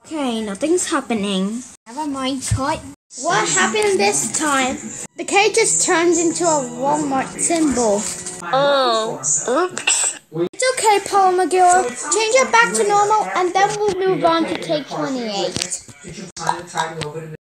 Okay, nothing's happening. Never mind, Scott. What happened this time? The cage just turns into a Walmart symbol. Oh, oops. It's okay, Paul McGill. Change it back to normal and then we'll move on to cake 28.